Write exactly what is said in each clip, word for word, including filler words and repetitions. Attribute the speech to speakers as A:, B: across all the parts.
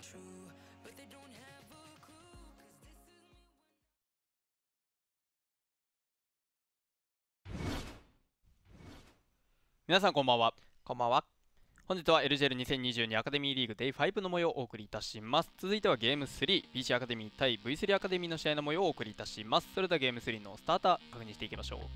A: 皆さんこんばんは。
B: こんばんは。
A: 本日は エルジェルにせんにじゅうに アカデミーリーグ デイファイブ の模様をお送りいたします。続いてはゲームスリー、ビーシー アカデミー対 ブイスリー アカデミーの試合の模様をお送りいたします。それではゲームスリーのスターター確認していきましょう。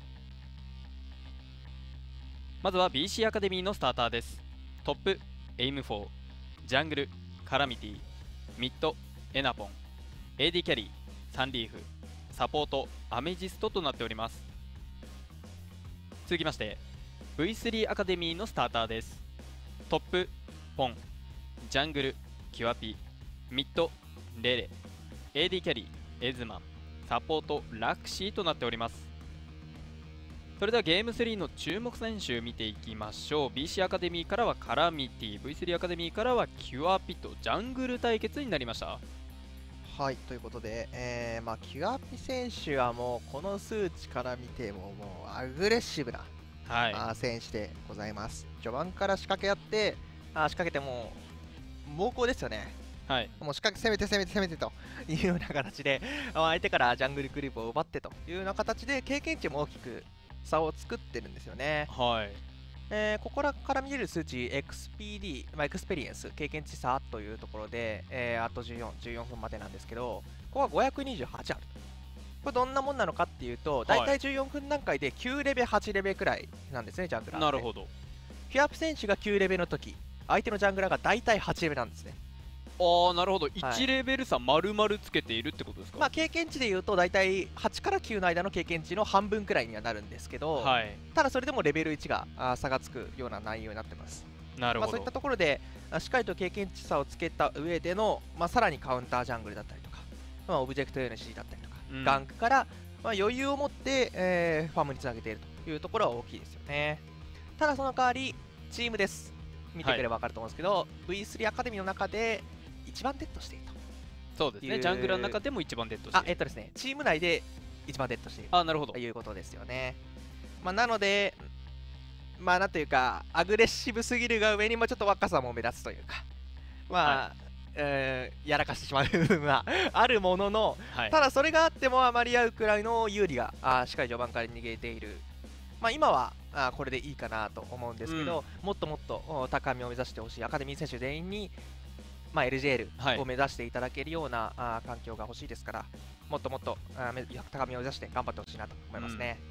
A: まずは ビーシー アカデミーのスターターです。トップ、エイムフォー、ジャングル、カラミティ、ミッド、エナポン、エーディー キャリー、サンリーフ、サポート、アメジストとなっております。続きまして ブイスリー アカデミーのスターターです。トップ、ポン、ジャングル、キュアピ、ミッド、レレ、エーディー キャリー、エズマン、サポート、ラクシーとなっております。それではゲームスリーの注目選手見ていきましょう。 ビーシー アカデミーからはカラミティ、 ブイスリー アカデミーからはキュアピとジャングル対決になりました。
B: はい、ということで、えーまあ、キュアピ選手はもうこの数値から見てももうアグレッシブな、
A: はい、
B: あ選手でございます。序盤から仕掛け合ってあ仕掛けても猛攻ですよね。
A: はい、
B: もう仕掛け攻めて攻めて攻めてというような形で相手からジャングルクリープを奪ってというような形で経験値も大きく差を作ってるんですよね。
A: はい、
B: えーここから見れる数値 エックスピーディー、まあ、エクスペリエンス経験値差というところで、えーあとじゅうよん、じゅうよんふんまでなんですけど、ここはごひゃくにじゅうはちある。これどんなもんなのかっていうと、だいたいじゅうよんふん段階できゅうレベはちレベくらいなんですね、ジャングラーって。
A: なるほど。
B: キュアピ選手がきゅうレベの時、相手のジャングラーがだいたいはちレベなんですね。
A: ああ、なるほど。いちレベル差丸々つけているってことですか。
B: まあ経験値でいうとだいたいはちからきゅうの間の経験値の半分くらいにはなるんですけど、
A: はい、
B: ただそれでもレベルいちがあ差がつくような内容になってます。
A: なるほど。
B: まあそういったところであしっかりと経験値差をつけた上での、まあ、さらにカウンタージャングルだったりとか、まあ、オブジェクト エヌシー だったりとか、
A: うん、
B: ガンクから、まあ、余裕を持って、えーファームにつなげているというところは大きいですよね。ただその代わりチームです。見てくれば分かると思うんですけど、はい、ブイスリー アカデミーの中で一番デッドしていると。
A: そうですね、ジャングラーの中でも一番デッドしている。
B: あえっとですねチーム内で一番デッドしている
A: あなるほど
B: ということですよね。まあ、なのでまあなんというかアグレッシブすぎるが上にもちょっと若さも目立つというか、まあ、はい、えー、やらかしてしまう部分はあるものの、はい、ただそれがあってもあまり合うくらいの有利があしっかり序盤から逃げている。まあ今はあこれでいいかなと思うんですけど、うん、もっともっと高みを目指してほしいアカデミー選手全員に、まあ、エルジェール を目指していただけるような、はい、あ環境が欲しいですから、もっともっとあ高みを目指して頑張ってほしいなと思いますね。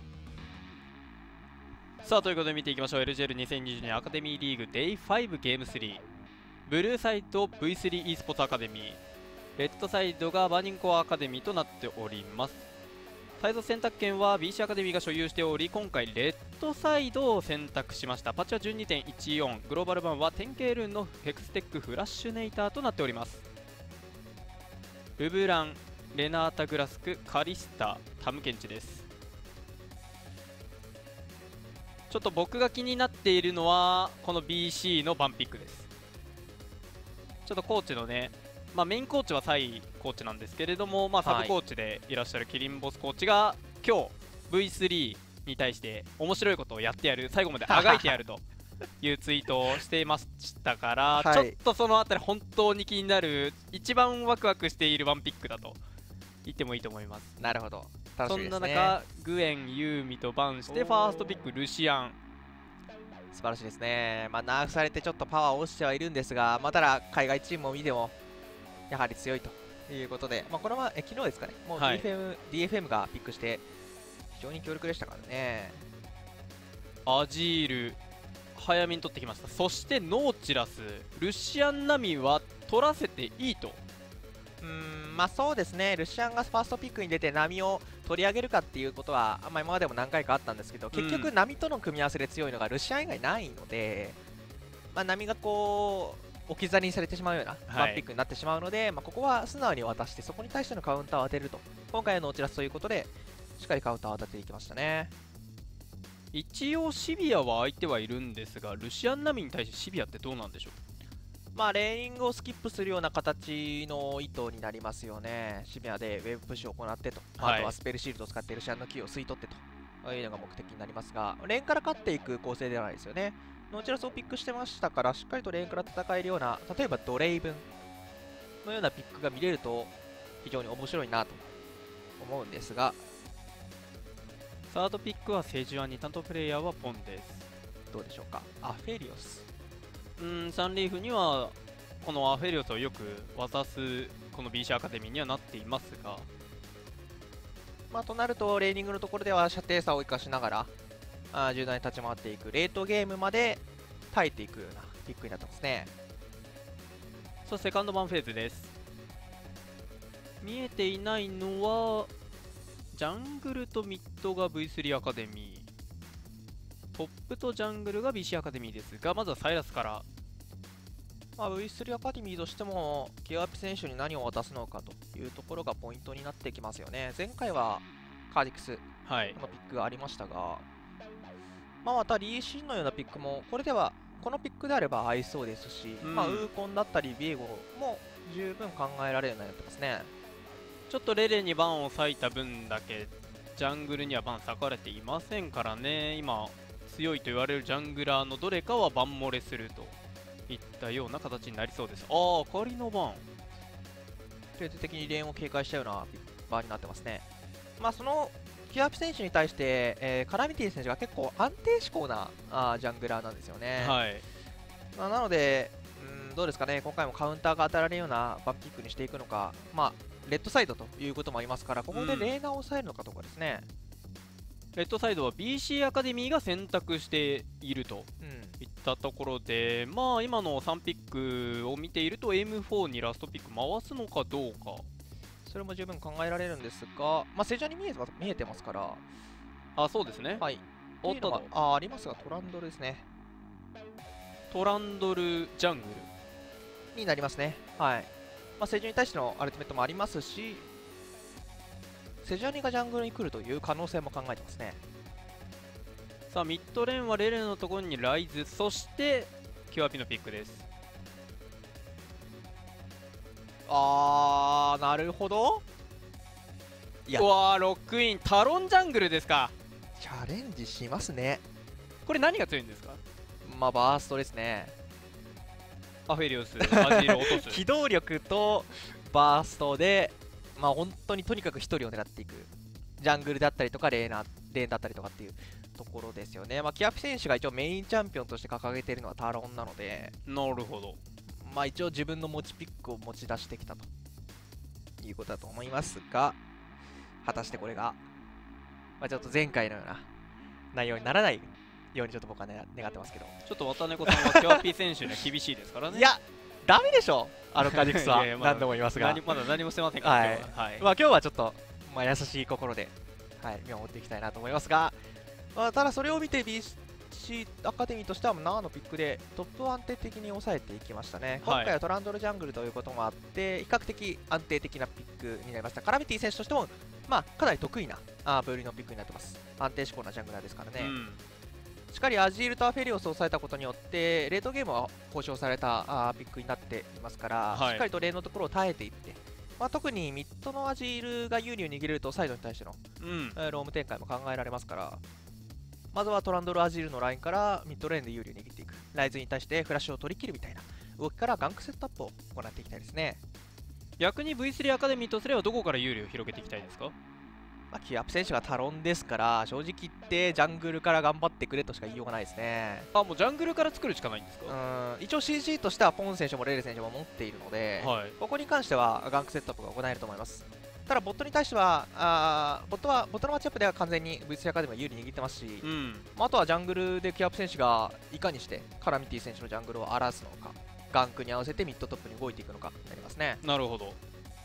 A: うん、さあということで見ていきましょう。 エルジェールにせんにじゅうに アカデミーリーグ デイファイブ ゲームスリー、ブルーサイド ブイスリー e スポーツアカデミー、レッドサイドがバーニングコアアカデミーとなっております。サイド選択権は ビーシー アカデミーが所有しており、今回レッドサイドを選択しました。パッチは じゅうにてんいちよん、グローバル版はテンケールーンのヘクステックフラッシュネイターとなっております。ルブラン、レナータグラスク、カリスタ、タムケンチです。ちょっと僕が気になっているのはこの ビーシー のバンピックです。ちょっとコーチのね、まあ、メインコーチはサイコーチなんですけれども、まあ、サブコーチでいらっしゃるキリンボスコーチが今日 ブイスリー に対して面白いことをやってやる、最後まであがいてやるというツイートをしていましたから、はい、ちょっとそのあたり本当に気になる、一番ワクワクしているワンピックだと言ってもいいと思います。
B: なるほど、楽しみですね。
A: そんな中グエン、ユーミとバンしてファーストピックルシアン、
B: 素晴らしいですね。まあ、ナーフされてちょっとパワー落ちてはいるんですが、まあ、ただ海外チームを見てもやはり強いということで、まあ、これはえ昨日ですかね、もう ディーエフエム、はい、ディーエフエム がピックして非常に強力でしたからね。
A: アジール早めに取ってきました。そしてノーチラス、ルシアン並みは取らせていいと。
B: うーんまあそうですね、ルシアンがファーストピックに出て波を取り上げるかっていうことは、まあ、今までも何回かあったんですけど、結局波との組み合わせで強いのがルシアン以外ないので、まあ、波がこう置き去りにされてしまうようなワンピックになってしまうので、はい、まあここは素直に渡してそこに対してのカウンターを当てると、今回のノーチラスということでしっかりカウンターを当てていきましたね。
A: 一応シビアは相手はいるんですが、ルシアン並みに対してシビアってどうなんでしょう。
B: まあレーニングをスキップするような形の意図になりますよね。シビアでウェブプッシュを行ってと、はい、あとはスペルシールドを使ってルシアンのキーを吸い取ってというのが目的になりますが、レーンから勝っていく構成ではないですよね。ノーチラスをピックしてましたから、しっかりとレーンから戦えるような、例えばドレイブンのようなピックが見れると非常に面白いなと思うんですが、
A: サードピックはセジュアンに、担当プレイヤーはポンです。
B: どうでしょうか。アフェリオス。
A: うーん、サンリーフにはこのアフェリオスをよく渡すこの ビーシー アカデミーにはなっていますが、
B: まあ、となるとレーニングのところでは射程差を生かしながらあー柔軟に立ち回っていくレートゲームまで耐えていくようなピックになってますね。
A: さあセカンドバンフェーズです。見えていないのはジャングルとミッドが ブイスリー アカデミー、トップとジャングルが ビーシー アカデミーですが、まずはサイラスから。
B: まあ、ブイスリー アカデミーとしてもケアピ選手に何を渡すのかというところがポイントになってきますよね。前回はカーディクス
A: はい
B: のピックがありましたが、まあ、またリーシンのようなピックもこれではこのピックであれば合いそうですし、
A: うん
B: まあ、ウーコンだったりビエゴも十分考えられるようになってますね。
A: ちょっとレレにバンを割いた分だけジャングルにはバン割かれていませんからね。今強いと言われるジャングラーのどれかはバン漏れするといったような形になりそうです。ああ、あかりのバン
B: 徹底的にレーンを警戒したようなバーになってますね。まあ、そのキュアピ選手に対して、えーカラミティ選手が結構安定志向なあージャングラーなんですよね。
A: はい
B: まあ、なので、うん、どうですかね、今回もカウンターが当たられるようなバンピックにしていくのか、まあ、レッドサイドということもありますから、ここでレーナーを抑えるのかどうかですね。
A: レッドサイドは ビーシー アカデミーが選択していると
B: うん、
A: いったところで、まあ今のさんピックを見ていると エムフォー にラストピック回すのかどうか。
B: それも十分考えられるんですが、まあ、セジャに見えてます見えてますから、
A: あ、そうですね。
B: はい、
A: おっと
B: っていうのがあありますが、トランドルですね。
A: トランドルジャングル
B: になりますね。はい。まあ、セジュに対してのアルティメットもありますし、セジュアニがジャングルに来るという可能性も考えてますね。
A: さあミッドレーンはレレのところにライズ、そしてキュアピのピックです。
B: あー、なるほど。いや
A: うわー、ロックインタロンジャングルですか。
B: チャレンジしますね。
A: これ何が強いんですか。
B: まあ、バーストですね。
A: アフェリオスアジールを落とす
B: 機動力とバーストで、まあ、本当にとにかくひとりを狙っていく。ジャングルだったりとかレーナー、レーンだったりとかっていうところですよね。まあ、キアピ選手が一応メインチャンピオンとして掲げているのはタロンなので、
A: なるほど。
B: まあ、一応自分の持ちピックを持ち出してきたということだと思いますが、果たしてこれが、まあ、ちょっと前回のような内容にならないようにちょっと僕は、ね、願ってますけど、
A: ちょっと渡猫さんはキュアピ選手には厳しいですからね。
B: いや、ダメでしょ、あのカジクスは。
A: いやいやまだ
B: 何度も言いますが、
A: 何まだ何もしてませんから、
B: はい
A: 今日ははい
B: まあ、今日はちょっと、まあ、優しい心で、はい、見守っていきたいなと思いますが、まあ、ただそれを見て ビーシー アカデミーとしてはななのピックでトップを安定的に抑えていきましたね。今回はトランドルジャングルということもあって比較的安定的なピックになりました。カラミティ選手としても、まあ、かなり得意なあブーリのピックになってます。安定志向なジャングラーですからね、
A: うん、
B: しっかりアジールとアフェリオスを抑えたことによってレートゲームは保証されたあピックになっていますから、
A: はい
B: しっかりとレーンのところを耐えていって、まあ、特にミッドのアジールが有利を握れるとサイドに対しての
A: うん、
B: えーローム展開も考えられますから、まずはトランドルアジールのラインからミッドレーンで有利を握っていく、ライズに対してフラッシュを取り切るみたいな動きからガンクセットアップを行っていきたいですね。
A: 逆に ブイスリー アカデミーとすればどこから有利を広げていきたいですか。
B: まあ、キュアップ選手がタロンですから、正直言ってジャングルから頑張ってくれとしか言いようがないですね。
A: あ、もうジャングルから作るしかないんですか。
B: うん一応 シージー としてはポン選手もレイレ選手も持っているので、
A: はい
B: ここに関してはガンクセットアップが行えると思います。ただボットに対してはあーボットはボットのマッチアップでは完全に ブイスリー アカデミーが有利に握ってますし、
A: うん
B: まあ、あとはジャングルでキュアップ選手がいかにしてカラミティ選手のジャングルを荒らすのか、ガンクに合わせてミッドトップに動いていくのかになりますね。
A: なるほど。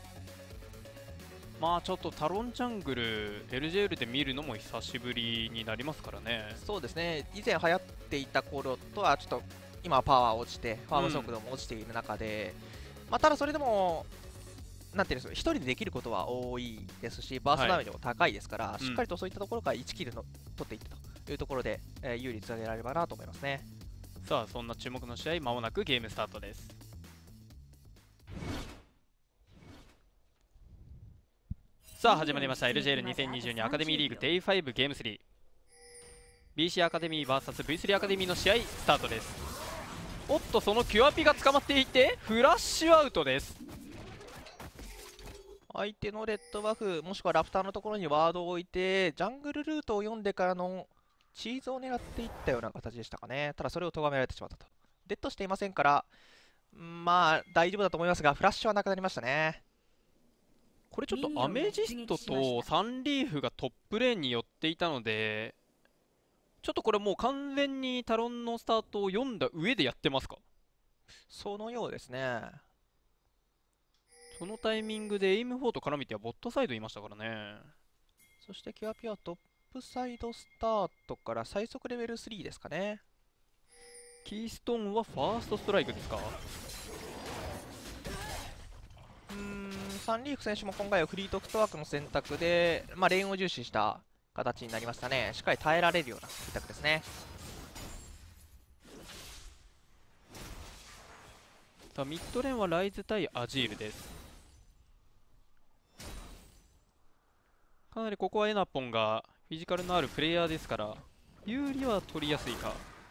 A: まあちょっとタロンジャングル エルジェーエル で見るのも久しぶりになりますからね。
B: そうですね、以前流行っていた頃とはちょっと今はパワー落ちてファーム速度も落ちている中で、まあ、ただそれでもなんていうんですか、一人でできることは多いですし、バーストダメージも高いですから、
A: はい
B: しっかりとそういったところからいちキルの取っていってというところで、えー有利につなげられればなと思いますね。
A: さあそんな注目の試合、まもなくゲームスタートです。さあ始まりました エルジェーエルにせんにじゅうに アカデミーリーグ デイファイブ ゲームスリー ビーシー アカデミー ブイエスブイスリー アカデミーの試合スタートです。おっとそのキュアピが捕まっていてフラッシュアウトです。
B: 相手のレッドバフもしくはラプターのところにワードを置いてジャングルルートを読んでからのチーズを狙っていったような形でしたかね。ただそれを咎められてしまったと。デッドしていませんから、まあ大丈夫だと思いますが、フラッシュはなくなりましたね。
A: これちょっとアメジストとサンリーフがトップレーンに寄っていたので、ちょっとこれもう完全にタロンのスタートを読んだ上でやってますか？
B: そのようですね。
A: そのタイミングでエイムフォーとカラミティはボットサイドいましたからね。
B: そしてキュアピュアトップサイドスタートから最速レベルスリーですかね。
A: キーストーンはファーストストライクですか？
B: うーん、サンリーフ選手も今回はフリートフットワークの選択で、まあ、レーンを重視した形になりましたね。しっかり耐えられるような選択ですね。
A: さあミッドレーンはライズ対アジールです。かなりここはエナポンがフィジカルのあるプレイヤーですから有利は取りやすいか。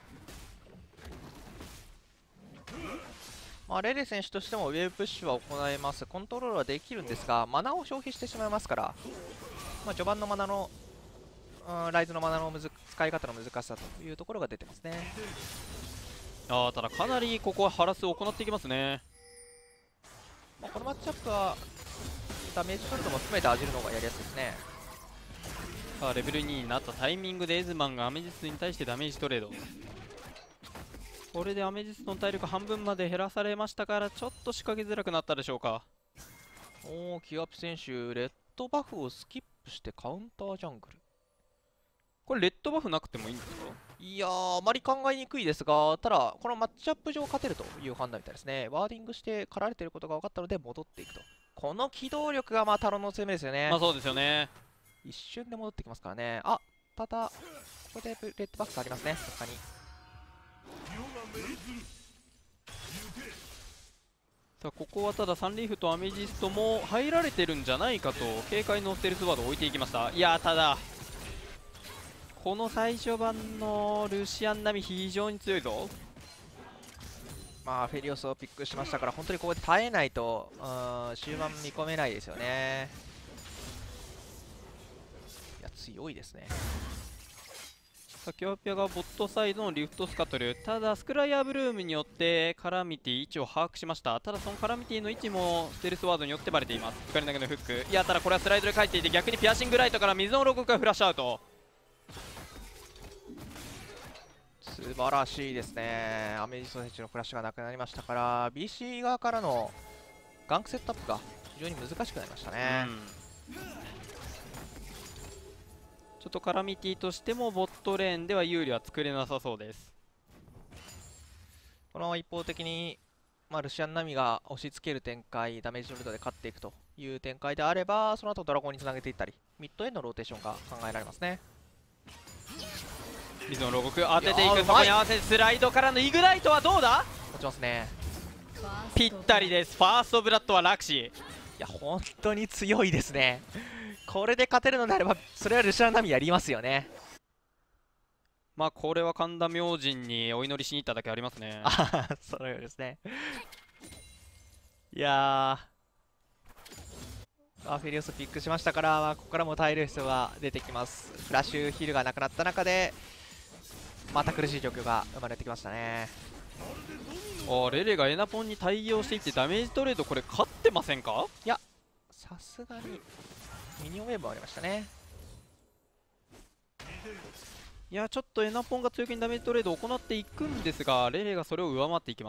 B: まあ、レレ選手としてもウェーブプッシュは行えます。コントロールはできるんですが、マナを消費してしまいますから、まあ、序盤のマナの、うん、ライズのマナのむず使い方の難しさというところが出てますね。
A: あーただかなりここはハラスを行っていきますね。
B: まあ、このマッチアップはダメージトルドも含めてアジルの方がやりやすいですね。
A: さあレベルにになったタイミングでエズマンがアメジスに対してダメージトレード。これでアメジスの体力半分まで減らされましたからちょっと仕掛けづらくなったでしょうか。
B: おお、キュアピ選手レッドバフをスキップしてカウンタージャングル。
A: これレッドバフなくてもいいんですか？
B: いやー、あまり考えにくいですが、ただこのマッチアップ上勝てるという判断みたいですね。ワーディングして狩られていることが分かったので戻っていくと。この機動力がまあタロンの強みですよね。
A: まあそうですよね。
B: 一瞬で戻ってきますからね。あ、ただここでレッドバフがありますね。さすがに。
A: さあここはただサンリーフとアメジストも入られてるんじゃないかと警戒のステルスワードを置いていきました。いやーただこの最初版のルシアン並み非常に強いぞ。
B: まあフェリオスをピックしましたから本当にここで耐えないとうん終盤見込めないですよね。いや強いですね。
A: さあキュアピアがボットサイドのリフトスカトル、ただスクライアーブルームによってカラミティ位置を把握しました。ただそのカラミティの位置もステルスワードによってバレています。光投げのフック、いやただこれはスライドで返っていて逆にピアシングライトから水のロゴがフラッシュアウト。
B: 素晴らしいですね。アメジスト選手のフラッシュがなくなりましたから ビーシー 側からのガンクセットアップが非常に難しくなりましたね。
A: うんちょっとカラミティとしてもボットレーンでは有利は作れなさそうです。
B: この一方的に、まあ、ルシアンナミが押し付ける展開、ダメージトルドで勝っていくという展開であれば、その後ドラゴンにつなげていったり、ミッドへのローテーションが考えられますね。
A: 水のロゴク当てていく、
B: いやー
A: そこに合わせてスライドからのイグライトはどうだ？
B: 落ちますね。
A: ぴったりです。ファーストブラッドはラクシー。
B: いや、本当に強いですね。これで勝てるのであれば、それはルシアンナミやりますよね。
A: まあこれは神田明神にお祈りしに行っただけありますね。
B: ああ、そのようですね。いやー、あフェリオスピックしましたから、まあ、ここからも耐える必要が出てきます。フラッシュヒルがなくなった中で、また苦しい状況が生まれてきましたね。
A: あレレがエナポンに対応していってダメージトレード、これ勝ってませんか？
B: いや、さすがにミニオンウェーブもありましたね。
A: いやちょっとエナポンが強気にダメージトレードを行っていくんですが、レレがそれを上回っていきます。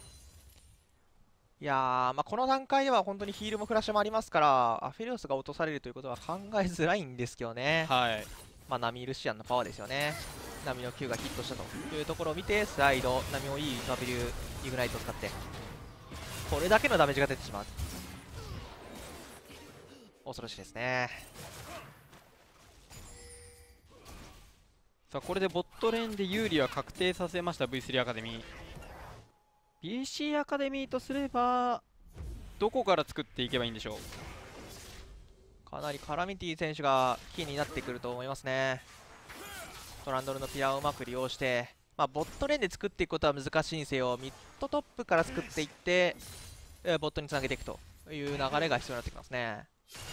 B: いやー、まあ、この段階では本当にヒールもフラッシュもありますから、アフェリオスが落とされるということは考えづらいんですけどね。
A: はい。
B: まあ、ナミルシアンのパワーですよね。ナミの Q がヒットしたというところを見て、スライド、ナミをいいダブリューイグナイトを使って、これだけのダメージが出てしまう。恐ろしいですね。
A: さあこれでボットレーンで有利は確定させました ブイスリー アカデミー。 ビーシー アカデミーとすればどこから作っていけばいいんでしょう。
B: かなりカラミティ選手がキーになってくると思いますね。トランドルのピアをうまく利用して、まあ、ボットレーンで作っていくことは難しいんですよ。ミッドトップから作っていって、えーボットにつなげていくという流れが必要になってきますね。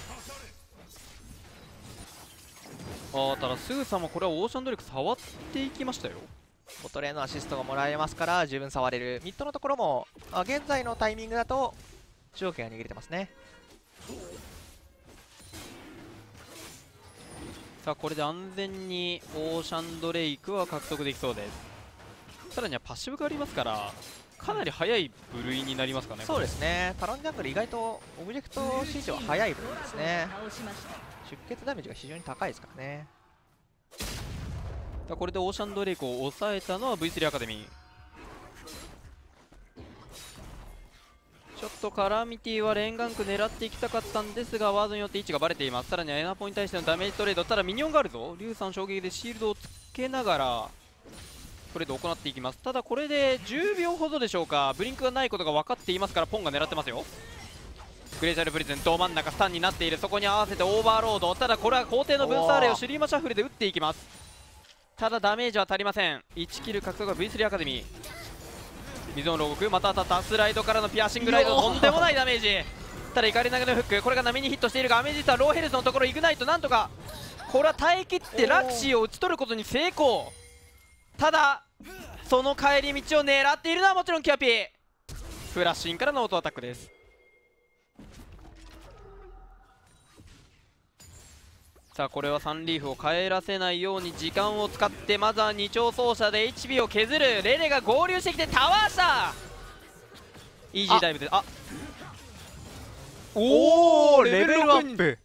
A: あーただすぐさまこれはオーシャンドレイク触っていきましたよ。
B: ボトレーンのアシストがもらえますから十分触れる。ミッドのところもあ現在のタイミングだと主導権が握れてますね。
A: さあこれで安全にオーシャンドレイクは獲得できそうです。さらにはパッシブがありますからかなり速い部類になりますかね。
B: そうですね。タロンジャングル意外とオブジェクト指示は速い分ですね。出血ダメージが非常に高いですからね。
A: さあこれでオーシャンドレイクを抑えたのは ブイスリー アカデミー。ちょっとカラミティはレンガンク狙っていきたかったんですがワードによって位置がバレています。さらにはエナポに対してのダメージトレード、ただミニオンがあるぞ。リュウさん衝撃でシールドをつけながらトレードを行っていきます。ただこれでじゅうびょうほどでしょうか。ブリンクがないことが分かっていますからポンが狙ってますよ。グレーチャルプリズンど真ん中スタンになっている。そこに合わせてオーバーロード。ただこれは皇帝の分サーレをシュリーマシャッフルで打っていきます。ただダメージは足りません。いちキル獲得は ブイスリー アカデミー。水の牢獄また当たった。スライドからのピアシングライドとんでもないダメージ。ただ怒り投げのフックこれが波にヒットしているがアメジスタはローヘルスのところイグナイトなんとかこれは耐え切ってラクシーを打ち取ることに成功。ただその帰り道を狙っているのはもちろんキュアピー。フラッシュインからのオートアタックです。さあこれはサンリーフを帰らせないように時間を使ってまずは二丁奏者で エイチピー を削る。レレが合流してきてタワーしたイージーダイブであおおレベルアップ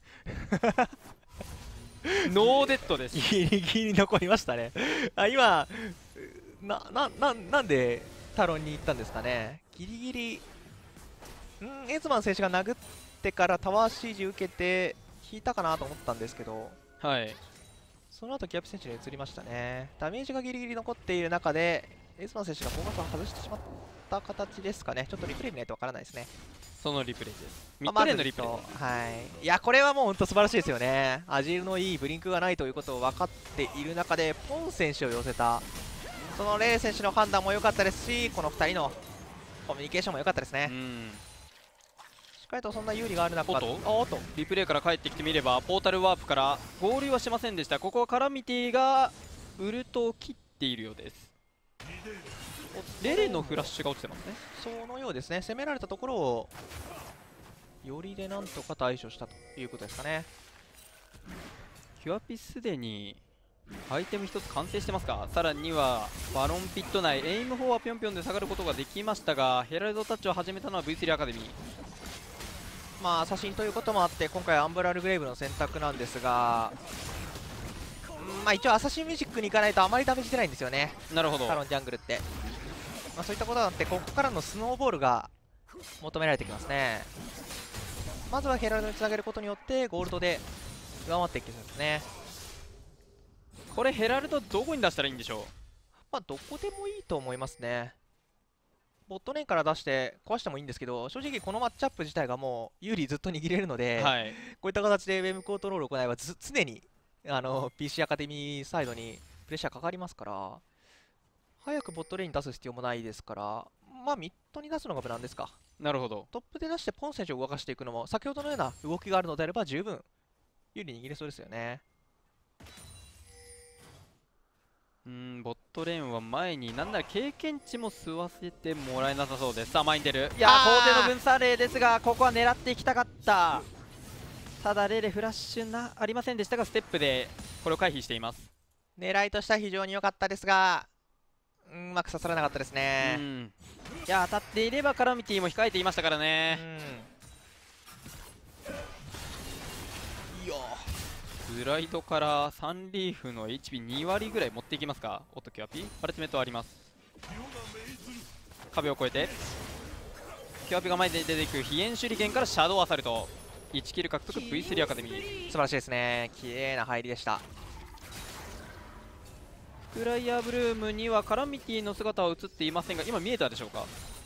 A: ノーデッドです。
B: ギリギリ残りましたね。あ今ななななんでタロンに行ったんですかね。ギリギリんエズマン選手が殴ってからタワーシージ受けて引いたかなと思ったんですけど、
A: はい、
B: その後キャップ選手に移りましたね。ダメージがギリギリ残っている中でエズマン選手がフォーカスを外してしまった形ですかね。ちょっとリプレイ見ないとわからないですね。
A: そのリプレイです。ミッドレーンのリプレイ、
B: はい、いやこれはもう本当素晴らしいですよね。アジールのいいブリンクがないということを分かっている中でポン選手を寄せた、そのレイ選手の判断も良かったですし、このふたりのコミュニケーションも良かったですね。
A: うん
B: しっかりとそんな有利がある中、
A: おっと
B: おっと
A: リプレイから帰ってきてみればポータルワープから合流はしませんでした。ここはカラミティがウルトを切っているようです。レレのフラッシュが落ちてますね。
B: そのようですね。攻められたところをよりでなんとか対処したということですかね。
A: キュアピすでにアイテムひとつ完成してますか。さらにはバロンピット内エイムフォーはぴょんぴょんで下がることができましたがヘラルドタッチを始めたのは ブイスリー アカデミー。
B: まあ写真ということもあって今回アンブラルグレイブの選択なんですが、まあ一応アサシンミュージックに行かないとあまりダメージ出ないんですよね。
A: なるほど。
B: タロンジャングルって、まあ、そういったことがあってここからのスノーボールが求められてきますね。まずはヘラルドにつなげることによってゴールドで上回っていきますね。
A: これヘラルドどこに出したらいいんでしょう。
B: まあどこでもいいと思いますね。ボットレーンから出して壊してもいいんですけど、正直このマッチアップ自体がもう有利ずっと握れるので、
A: はい、
B: こういった形でウェブコントロールを行えばず常にあの ピーシー アカデミーサイドにプレッシャーかかりますから、早くボットレーンに出す必要もないですから、まあミッドに出すのが無難ですか。
A: なるほど。
B: トップで出してポン選手を動かしていくのも先ほどのような動きがあるのであれば十分有利に握れそうですよね。
A: うーんボットレーンは前になんなら経験値も吸わせてもらえなさそうです。さあ前に出る。いやー皇帝の分差例ですがここは狙っていきたかった。ただレレフラッシュなありませんでしたがステップでこれを回避しています。
B: 狙いとしては非常に良かったですがうまく刺さらなかったですね。
A: うんいや当たっていればカラミティも控えていましたからね。
B: いや
A: スライドからサンリーフの エイチピーに 割ぐらい持っていきますか。オットキュアピアルティメットあります。壁を越えてキュアピが前で出ていく飛燕手裏剣からシャドウアサルトいちキル獲得 ブイスリー アカデミー。
B: 素晴らしいですね。綺麗な入りでした。
A: フライヤーブルームにはカラミティの姿は映っていませんが今見えたでしょうか。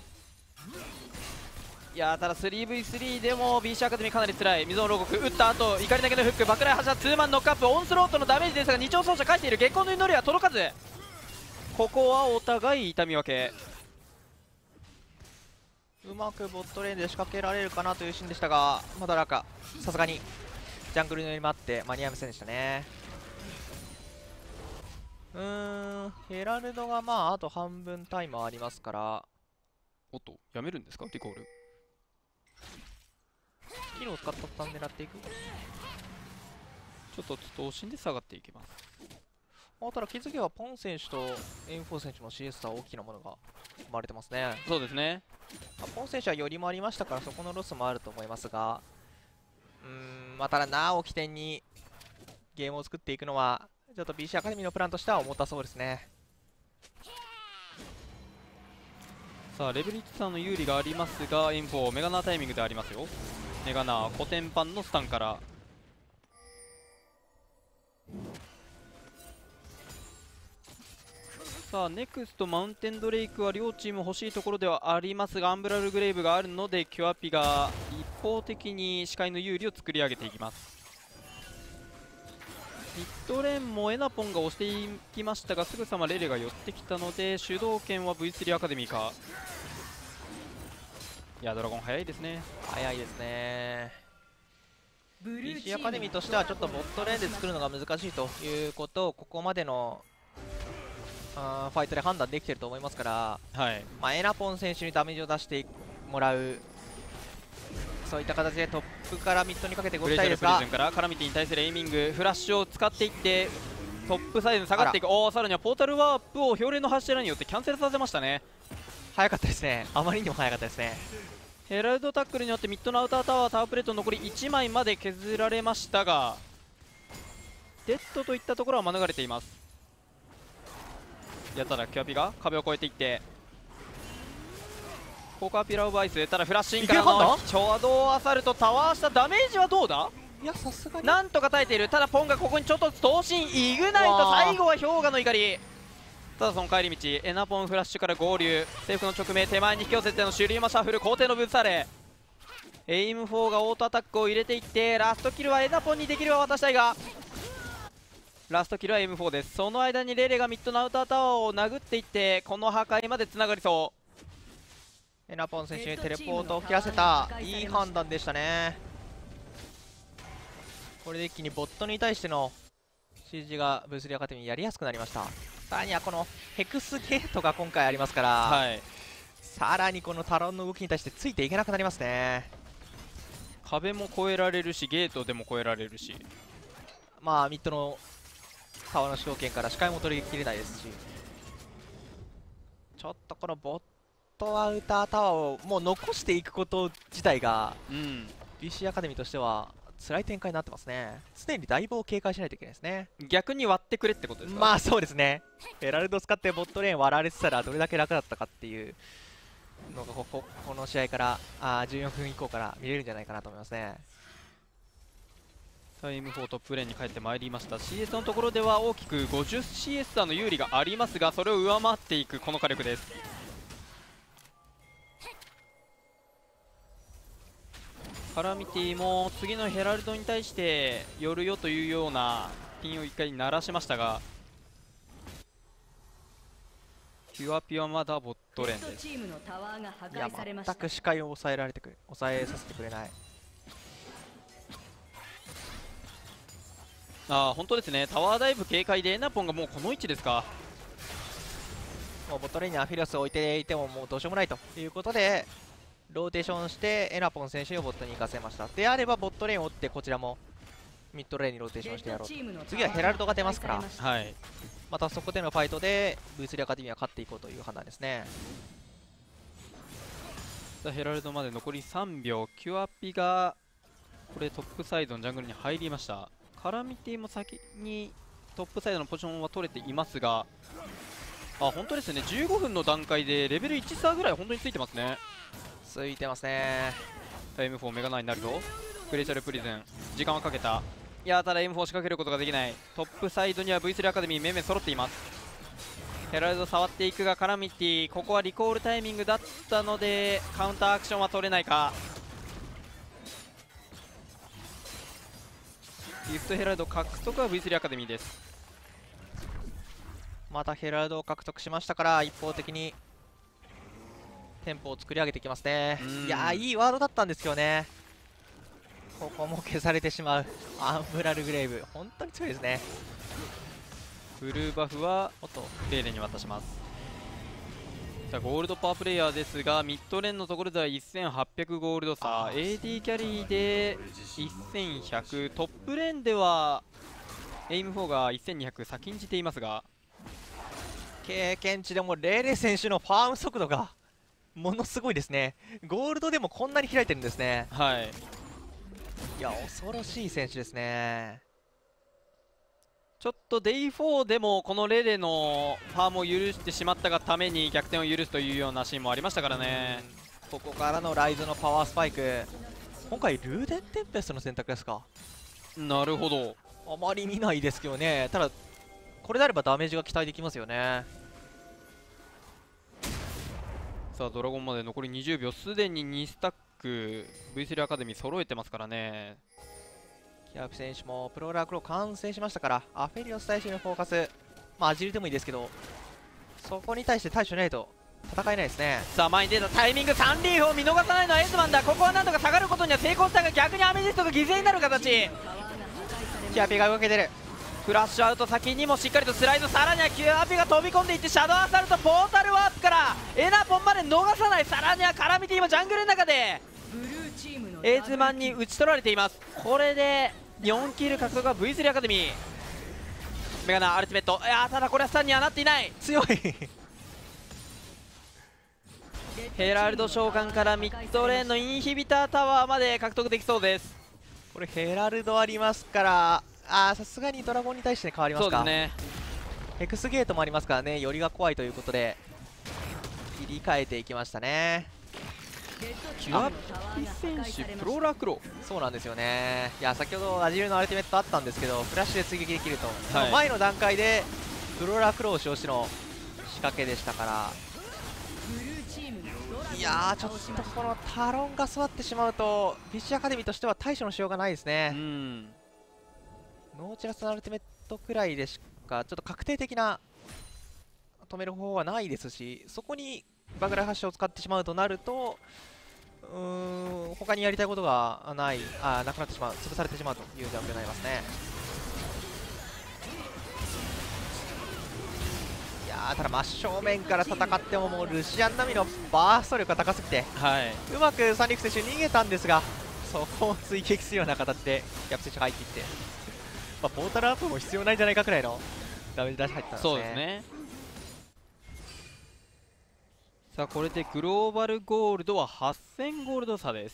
A: いやーただ スリーブイスリー でも ビーシー アカデミーかなり辛い。溝の牢獄打った後怒り投げのフック爆雷発射ツーマンノックアップオンスロートのダメージですが二丁奏者返している。月光の祈りは届かずここはお互い痛み分け。
B: うまくボットレーンで仕掛けられるかなというシーンでしたが、まだなんかさすがにジャングルの寄りもあって間に合いませんでしたね。うーん、ヘラルドがまああと半分タイムありますから。
A: おっと、やめるんですか、リコール。
B: スキルを使った途端狙っていく。
A: ちょっと等身で下がっていきます。
B: あただ気づけばポン選手とエムフォー選手の シーエス 差大きなものが生まれてますね。
A: そうですね。
B: ポン選手は寄りもありましたからそこのロスもあると思いますが、うーん、まあ、ただなお起点にゲームを作っていくのはちょっと ビーシー アカデミーのプランとしては重たそうですね。
A: さあレベルいちさんの有利がありますが、エムフォーメガナータイミングでありますよ。メガナーコテンパンのスタンから。さあネクストマウンテンドレイクは両チーム欲しいところではありますが、アンブラルグレイブがあるのでキュアピが一方的に視界の有利を作り上げていきます。ミッドレーンもエナポンが押していきましたが、すぐさまレレが寄ってきたので主導権は ブイスリー アカデミーか。いやドラゴン早いですね。
B: 早いですね。 ビーシー アカデミーとしてはちょっとボットレーンで作るのが難しいということをここまでのあーファイトで判断できていると思いますから、
A: はい、
B: まあ、エナポン選手にダメージを出してもらう、そういった形でトップからミッドにかけて動きたいですが、
A: プレジャープリズンからカラミティに対するエイミング、フラッシュを使っていってトップサイドに下がっていく。おお、さらにはポータルワープを標連の柱によってキャンセルさせましたね。
B: 早かったですね。あまりにも早かったですね。
A: ヘラルドタックルによってミッドのアウタータワータワープレート残りいちまいまで削られましたが、デッドといったところは免れています。やったらキュアピが壁を越えていって、コーカーピラーオブアイス、ただフラッシュインからのショアドアサルト、タワーしたダメージはどうだ。
B: いやさすがに
A: なんとか耐えている。ただポンがここにちょっと頭身イグナイト、最後は氷河の怒り。ただその帰り道、エナポンフラッシュから合流、セーフの直命、手前に引き寄せてのシュリーマシャッフル、皇帝のブーツサレ、エイムフォーがオートアタックを入れていって、ラストキルはエナポンにできれば渡したいが、ラストキルは エムフォー です。その間にレレがミッドのアウタータワーを殴っていって、この破壊までつながりそう。
B: エナポン選手にテレポートを切らせた、いい判断でしたね。これで一気にボットに対しての シージー がブースリーアカデミーやりやすくなりました。さらにはこのヘクスゲートが今回ありますから、
A: はい、
B: さらにこのタロンの動きに対してついていけなくなりますね。
A: 壁も越えられるし、ゲートでも越えられるし、
B: まあミッドのタワーの主導権から視界も取りきれないですし、ちょっとこのボットアウタータワーをもう残していくこと自体が、
A: うん、
B: ビーシー アカデミーとしては辛い展開になってますね。常にダイブを警戒しないといけないですね。
A: 逆に割ってくれってことですか。
B: まあそうですね。ヘラルド使ってボットレーン割られてたらどれだけ楽だったかっていうのがこここの試合からあじゅうよんふん以降から見れるんじゃないかなと思いますね。
A: さあ エムフォー トップレーンに帰ってまいりました。 シーエス のところでは大きく ごじゅうシーエス 差の有利がありますが、それを上回っていくこの火力です。カラミティも次のヘラルドに対して寄るよというようなピンをいっかい鳴らしましたが、ピュアピュアまだボットレーンです。
B: いや全く視界を抑えられてくれ抑えさせてくれない。
A: ああ本当ですね。タワーダイブ警戒でエナポンがもうこの位置ですか。
B: もうボットレーンにアフィリアスを置いていてももうどうしようもないということでローテーションしてエナポン選手をボットに行かせました。であればボットレーンを追ってこちらもミッドレーンにローテーションしてやろうと。次はヘラルドが出ますから、
A: はい、
B: またそこでのファイトでブースリーアカデミーは勝っていこうという判断ですね。
A: さあヘラルドまで残りさんびょう、キュアピがこれトップサイドのジャングルに入りました。カラミティも先にトップサイドのポジションは取れていますが、あ本当ですね。じゅうごふんの段階でレベルいち差ぐらい本当についてますね。
B: ついてますね。
A: エムフォー メガナイになるぞ。クレイチャルプリズン時間はかけた。いやただ エムフォー 仕掛けることができない。トップサイドには ブイスリー アカデミー面々揃っています。ヘラルド触っていくがカラミティ、ここはリコールタイミングだったのでカウンターアクションは取れないか。ギフトヘラルド獲得は ブイスリー アカデミーです。
B: またヘラルドを獲得しましたから一方的にテンポを作り上げてきますね。
A: うん
B: いやー、いいワードだったんですけどね。ここも消されてしまう。アンブラルグレイブ、本当に強いですね。
A: ブルーバフは
B: おっと、
A: レイレンに渡します。さあゴールドパワープレイヤーですが、ミッドレーンのところではせんはっぴゃくゴールド差、 エーディー キャリーでせんひゃく、トップレーンではエイムフォーがせんにひゃく先んじていますが、
B: 経験値でもレイレ選手のファーム速度がものすごいですね。ゴールドでもこんなに開いてるんですね。
A: はい、
B: いや、恐ろしい選手ですね。
A: ちょっとデイフォーでもこのレレのファームを許してしまったがために逆転を許すというようなシーンもありましたからね。
B: ここからのライズのパワースパイク、今回ルーデンテンペストの選択ですか。
A: なるほど。
B: あまり見ないですけどね。ただこれであればダメージが期待できますよね。
A: さあドラゴンまで残りにじゅうびょう、すでににスタック ブイスリー アカデミー揃えてますからね。
B: キャープ選手もプローラークロー完成しましたから、アフェリオス大使のフォーカス、まあアジルでもいいですけど、そこに対して対処しないと戦えないですね。
A: さあ前に出たタイミング、サンリーフを見逃さないのはエズマンだ。ここはなんとか下がることには成功したが、逆にアメジストが犠牲になる形。
B: キュアピが動けてる。
A: フラッシュアウト先にもしっかりとスライド、さらにはキュアピが飛び込んでいってシャドウアサルト、ポータルワープからエナポンまで逃さない。さらにはカラミティもジャングルの中でエズマンに打ち取られています。これでよんキル獲得は ブイスリー アカデミー。メガナアルティメット、いやーただこれはスタンにはなっていない。
B: 強い
A: ヘラルド召喚からミッドレーンのインヒビタータワーまで獲得できそうです。
B: これヘラルドありますから、あーさすがにドラゴンに対して変わりますか。
A: そうですね。
B: ヘクスゲートもありますからね、よりが怖いということで切り替えていきましたね。
A: キュアピ選手プローラークロー、
B: そうなんですよね。いや先ほどアジルのアルティメットあったんですけど、フラッシュで追撃できると、その前の段階でプローラークローを使用しての仕掛けでしたから、いやーちょっとこのタロンが座ってしまうとフィッシュアカデミーとしては対処のしようがないですね。
A: うん、
B: ノーチラスのアルティメットくらいでしかちょっと確定的な止める方法はないですし、そこにバグライ発射を使ってしまうとなると、うーん他にやりたいことがない、あなくなってしまう、潰されてしまうという状況になりますね。いやーただ真正面から戦ってももうルシアン並みのバースト力が高すぎて、
A: はい、
B: うまくサンリク選手逃げたんですが、そこを追撃するような形でキャップ選手入っていって、まあ、ポータルアップも必要ないんじゃないかくらいのダメージ出し入ってたんですね。
A: そうですね。さあこれでグローバルゴールドははっせんゴールド差です。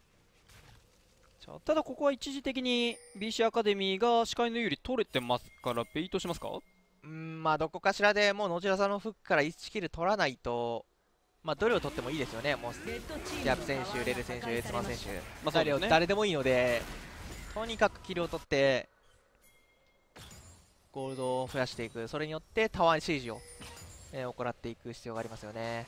A: ただここは一時的に ビーシー アカデミーが視界の有利取れてますからベイトしますか。
B: うんまあどこかしらでもうノチラさんのフックからいちキル取らないと、まあどれを取ってもいいですよね。もうキャップ選手、レル選手、エーツマン選手、まあ誰を誰でもいいので、とにかくキルを取ってゴールドを増やしていく、それによってタワーにシージを、えー、行っていく必要がありますよね。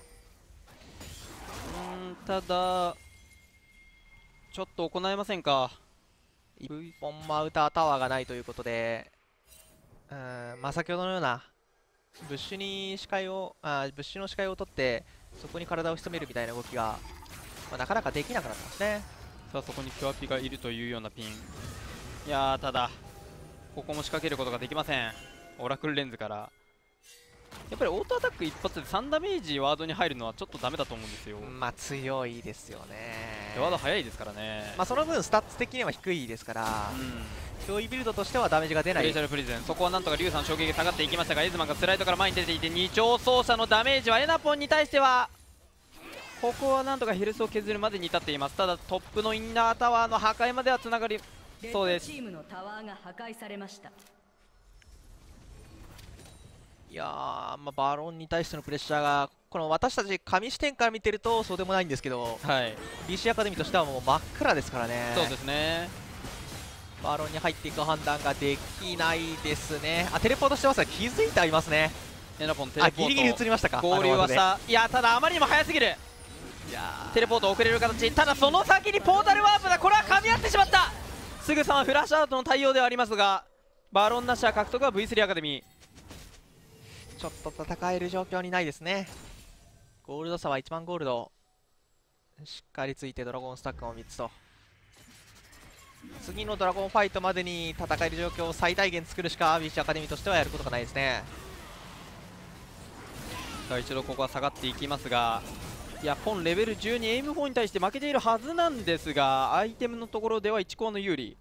A: うんただちょっと行えませんか。
B: いっぽんアウタータワーがないということで、うんまあ先ほどのようなブッシュに視界をあブッシュの視界を取ってそこに体を潜めるみたいな動きが、まあ、なかなかできなくなってますね。
A: さあそこにキュアピがいるというようなピン。いやーただここも仕掛けることができません。オラクルレンズからやっぱりオートアタック一発でさんダメージワードに入るのはちょっとダメだと思うんですよ。
B: まあ強いですよね。
A: ワード早いですからね。
B: まあその分スタッツ的には低いですから、
A: うん、
B: 脅威ビルドとしてはダメージが出ない。
A: プレジャルプリズン、そこはなんとかリュウさん衝撃が下がっていきましたが、エズマンがスライドから前に出ていて二丁走者のダメージはエナポンに対してはここはなんとかヘルスを削るまでに至っています。ただトップのインナータワーの破壊まではつながりそうです。
C: チームのタワーが破壊されました。
B: いやー、まあ、バロンに対してのプレッシャーがこの私たち神視点から見てるとそうでもないんですけど、
A: はい、
B: ビーシー アカデミーとしてはもう真っ暗ですからね。
A: そうですね。
B: バロンに入っていく判断ができないですね。あテレポートしてますが気づいてありますね。
A: エナポンテレポート
B: あギリギリ映りましたか。
A: 合流はした。いやただあまりにも早すぎる。
B: いや
A: テレポート遅れる形。ただその先にポータルワープだ。これは噛み合ってしまった。すぐさまフラッシュアウトの対応ではありますがバロンなしは獲得は ブイスリー アカデミー。
B: ちょっと戦える状況にないですね。 ゴールド差はいちまんゴールドしっかりついて、ドラゴンスタックもみっつと、次のドラゴンファイトまでに戦える状況を最大限作るしか ビーシー アカデミーとしてはやることがないですね。
A: さあ一度ここは下がっていきますが、いやポンレベルじゅうにエイムフォーに対して負けているはずなんですが、アイテムのところではいちコアの有利。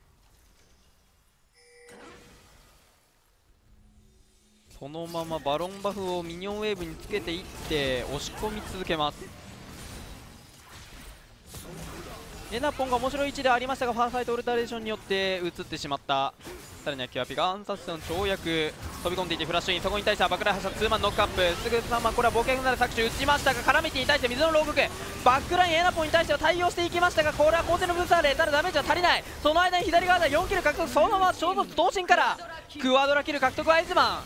A: そのままバロンバフをミニオンウェーブにつけていって押し込み続けます。エナポンが面白い位置でありましたが、ファーサイトオルタレーションによって映ってしまった。さらにはキュアピが暗殺者の跳躍飛び込んでいてフラッシュイン、そこに対しては爆雷発射ツーマンノックアップ、すぐさまこれは冒険なる搾取打ちましたが、カラミティに対して水の牢獄、バックラインエナポンに対しては対応していきましたが、これは後手のブースターでただダメージは足りない。その間に左側でよんキル獲得、そのまま衝突同心からクワドラキル獲得はアイズマ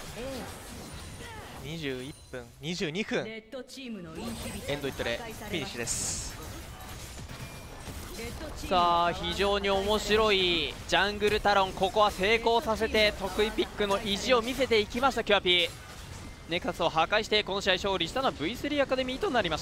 A: ン。
B: にじゅういっぷんにじゅうにふん
C: レッドチームのインヒビ
B: エンドイットでフィニッシュです。
A: さあ非常に面白いジャングルタロン、ここは成功させて得意ピックの意地を見せていきました。キュアピーネクサスを破壊してこの試合勝利したのは ブイスリー アカデミーとなりました。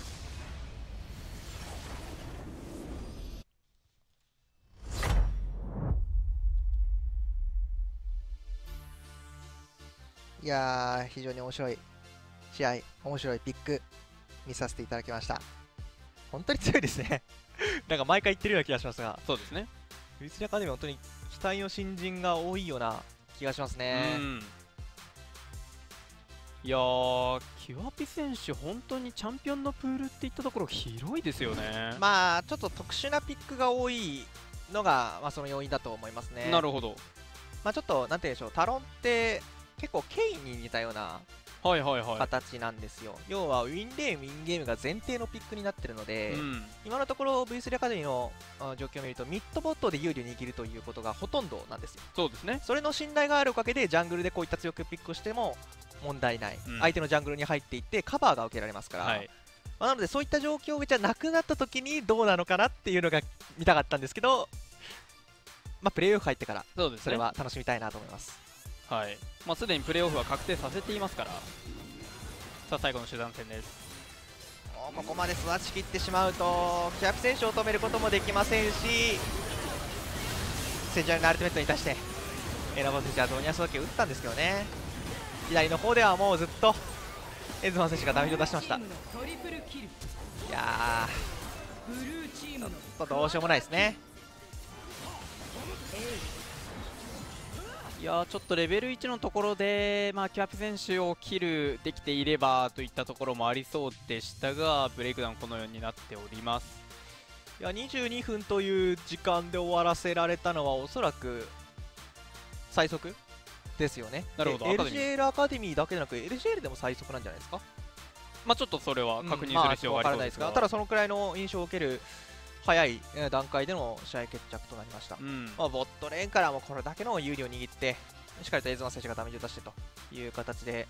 B: いやー、非常に面白い試合、面白いピック見させていただきました。本当に強いですねなんか毎回言ってるような気がしますが、
A: そうですね、
B: ブイスリーアカデミー本当に期待の新人が多いような気がしますね。
A: うんいやーキュアピ選手本当にチャンピオンのプールっていったところ広いですよね。
B: まあちょっと特殊なピックが多いのが、まあ、その要因だと思いますね。
A: なるほど。
B: まあちょっとなんて言うんでしょう、タロンって結構ケインに似たような
A: はいはいはい。
B: 形なんですよ。要はウィンレーン、ウィンゲームが前提のピックになってるので、
A: うん、
B: 今のところ ブイスリー アカデミーのあ状況を見るとミッドボットで有利を握るということがほとんどなんですよ。
A: そうですね。
B: それの信頼があるおかげでジャングルでこういった強くピックをしても問題ない、
A: うん、
B: 相手のジャングルに入っていってカバーが受けられますから、
A: はい
B: まあ、なのでそういった状況じゃなくなった時にどうなのかなっていうのが見たかったんですけど、まあ、プレーオフ入ってから
A: そうですね、
B: それは楽しみたいなと思います。
A: はいまあ、すでにプレーオフは確定させていますから。さあ最後の集団戦です。
B: もうここまで育ちきってしまうとキャプ選手を止めることもできませんし、センチュアリのアルティメットに対してエラボ選手はドニアスワケ打ったんですけどね、左の方ではもうずっとエンズマン選手がダメージを出してました。いやーちょっとどうしようもないですね。
A: いやーちょっとレベルいちのところで、まあ、キャップ選手をキルできていればといったところもありそうでしたが、ブレイクダウンこのようになっております。
B: いやにじゅうにふんという時間で終わらせられたのはおそらく最速ですよね。
A: なるほど。
B: エルジェーエル アカデミーだけでなく エルジェーエル でも最速なんじゃないですか。
A: まあちょっとそれは確認する必要はありそうですが、
B: うんまあ、ただそのくらいの印象を受ける早い段階での試合決着となりました。
A: うん
B: まあ、ボットレーンからもこれだけの有利を握ってしっかりとエイズマン選手がダメージを出してという形で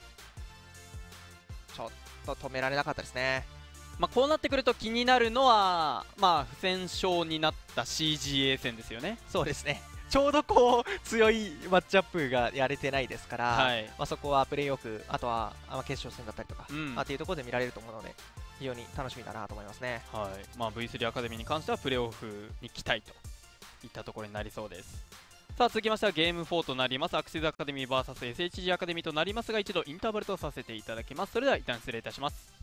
B: ちょっと止められなかったですね。
A: まあこうなってくると気になるのは、まあ、不戦勝になった シージーエー 戦ですよね。
B: そうですね、ちょうどこう強いマッチアップがやれてないですから、
A: はい
B: まあ、そこはプレーオフ、あとはまあ決勝戦だったりとか、
A: うん
B: まあ、っていうところで見られると思うので非常に楽しみだなと思いますね。
A: はいまあ、ブイスリー アカデミーに関してはプレーオフに期待といったところになりそうです。さあ続きましてはゲームフォーとなります。アクシズアカデミー ブイエスエスエイチジー アカデミーとなりますが、一度インターバルとさせていただきます。それでは一旦失礼いたします。